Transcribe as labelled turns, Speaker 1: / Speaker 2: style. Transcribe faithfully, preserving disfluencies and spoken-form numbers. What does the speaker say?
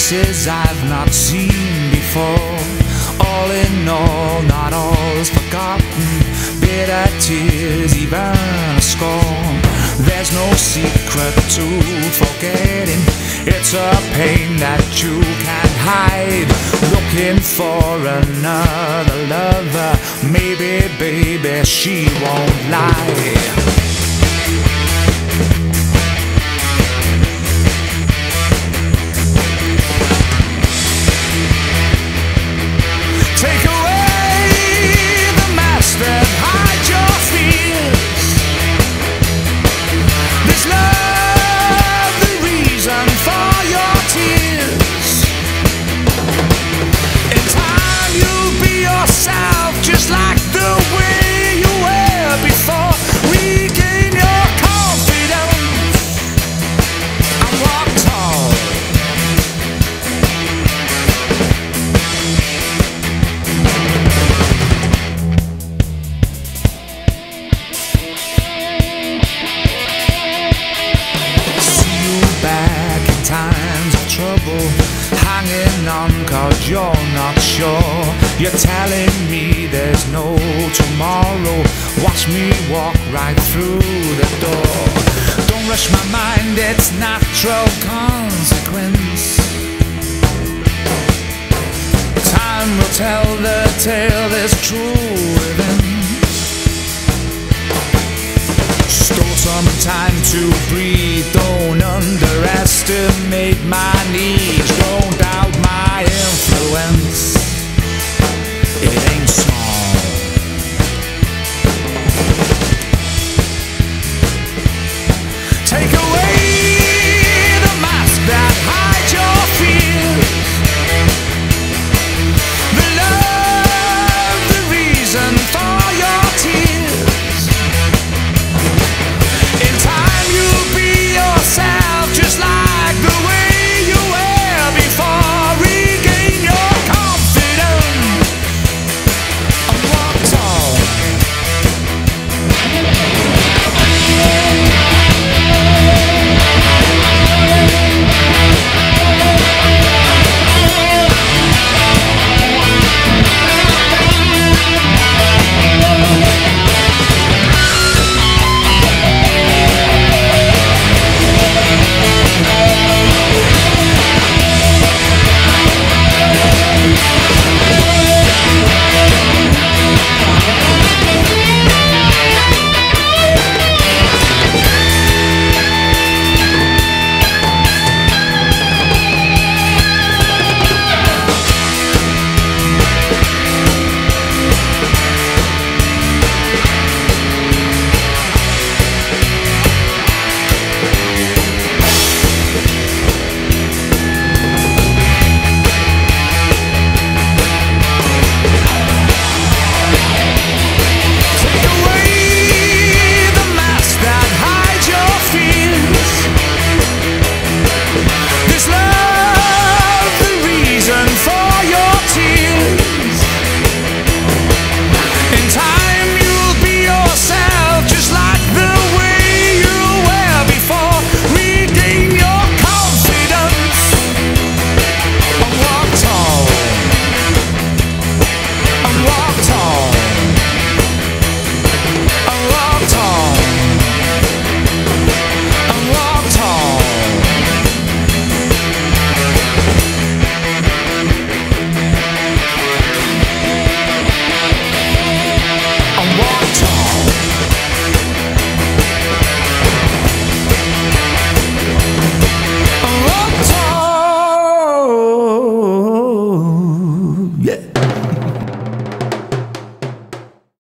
Speaker 1: faces I've not seen before. All in all, not all's forgotten, bitter tears, even a scorn. There's no secret to forgetting, it's a pain that you can't hide. Looking for another lover, maybe, baby, she won't lie. Just like the way you were before, regain your confidence and walk tall. See you back in times of trouble, hanging on cause you're not sure. You're telling me there's no tomorrow. Watch me walk right through the door. Don't rush my mind, it's natural consequence. Time will tell the tale, there's true events. Stole some time to breathe, don't underestimate my need.